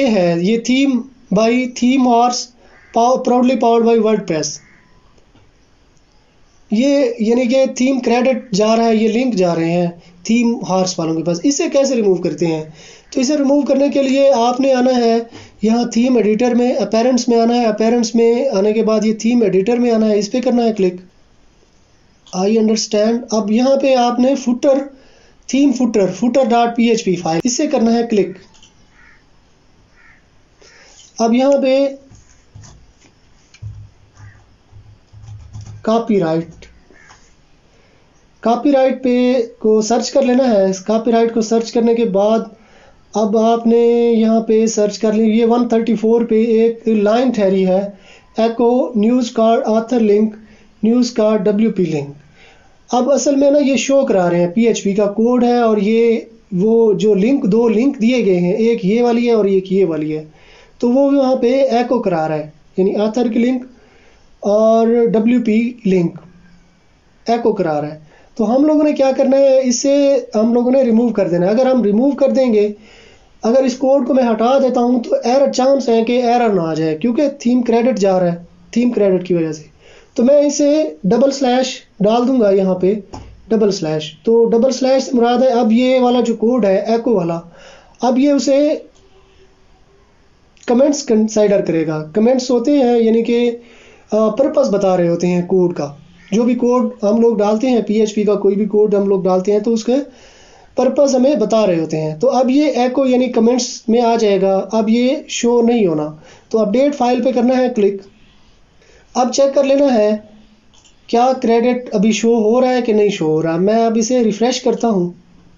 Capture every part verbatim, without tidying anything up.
ये है, ये theme by Theme Horse proudly powered by WordPress. ये यानी कि थीम क्रेडिट जा रहा है, ये लिंक जा रहे हैं थीम हॉर्स वालों के पास। इसे कैसे रिमूव करते हैं? तो इसे रिमूव करने के लिए आपने आना है यहाँ थीम एडिटर में, अपीयरेंस में आना है। अपीयरेंस में आने के बाद ये थीम एडिटर में आना है, इस पर करना है क्लिक। I understand. अब यहाँ पे आपने footer, theme footer footer dot P H P file, इससे करना है क्लिक। अब यहाँ पे कॉपीराइट, कॉपीराइट पे को सर्च कर लेना है। कॉपीराइट को सर्च करने के बाद अब आपने यहाँ पे सर्च कर ली, ये एक सौ चौंतीस पे एक लाइन ठहरी है, echo news card author link news card W P link. अब असल में ना ये शो करा रहे हैं, पीएचपी का कोड है और ये वो जो लिंक, दो लिंक दिए गए हैं, एक ये वाली है और एक ये वाली है, तो वो वहाँ पे एको करा रहा है, यानी ऑथर की लिंक और डब्ल्यू पी लिंक एको करा रहा है। तो हम लोगों ने क्या करना है, इसे हम लोगों ने रिमूव कर देना है। अगर हम रिमूव कर देंगे, अगर इस कोड को मैं हटा देता हूं तो एरर चांस है कि एरर ना आ जाए, क्योंकि थीम क्रेडिट जा रहा है, थीम क्रेडिट की वजह से। तो मैं इसे डबल स्लैश डाल दूंगा यहाँ पे, डबल स्लैश। तो डबल स्लैश से मुराद है अब ये वाला जो कोड है एको वाला, अब ये उसे कमेंट्स कंसाइडर करेगा। कमेंट्स होते हैं यानी कि पर्पस बता रहे होते हैं कोड का। जो भी कोड हम लोग डालते हैं, पीएचपी का कोई भी कोड हम लोग डालते हैं तो उसके पर्पस हमें बता रहे होते हैं। तो अब ये एको यानी कमेंट्स में आ जाएगा, अब ये शो नहीं होना। तो अपडेट फाइल पे करना है क्लिक। अब चेक कर लेना है क्या क्रेडिट अभी शो हो रहा है कि नहीं शो हो रहा। मैं अब इसे रिफ्रेश करता हूं,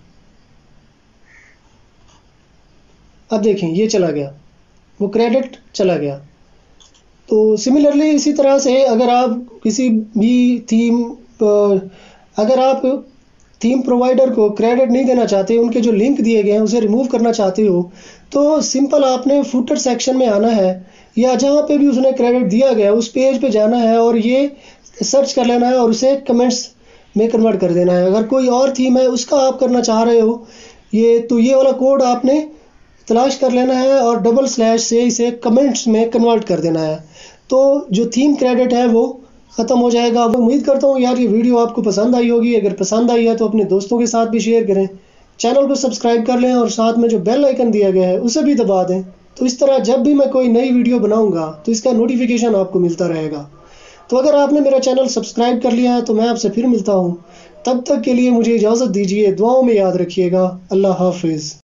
अब देखें ये चला गया, वो क्रेडिट चला गया। तो सिमिलरली इसी तरह से अगर आप किसी भी थीम, अगर आप थीम प्रोवाइडर को क्रेडिट नहीं देना चाहते, उनके जो लिंक दिए गए हैं उसे रिमूव करना चाहते हो, तो सिंपल आपने फुटर सेक्शन में आना है या जहाँ पे भी उसने क्रेडिट दिया गया उस पेज पे जाना है और ये सर्च कर लेना है और उसे कमेंट्स में कन्वर्ट कर देना है। अगर कोई और थीम है उसका आप करना चाह रहे हो ये, तो ये वाला कोड आपने तलाश कर लेना है और डबल स्लैश से इसे कमेंट्स में कन्वर्ट कर देना है, तो जो थीम क्रेडिट है वो ख़त्म हो जाएगा। उम्मीद करता हूँ यार ये वीडियो आपको पसंद आई होगी। अगर पसंद आई है तो अपने दोस्तों के साथ भी शेयर करें, चैनल को सब्सक्राइब कर लें और साथ में जो बेल आइकन दिया गया है उसे भी दबा दें। तो इस तरह जब भी मैं कोई नई वीडियो बनाऊंगा तो इसका नोटिफिकेशन आपको मिलता रहेगा। तो अगर आपने मेरा चैनल सब्सक्राइब कर लिया है तो मैं आपसे फिर मिलता हूँ, तब तक के लिए मुझे इजाज़त दीजिए। दुआओं में याद रखिएगा। अल्लाह हाफिज़।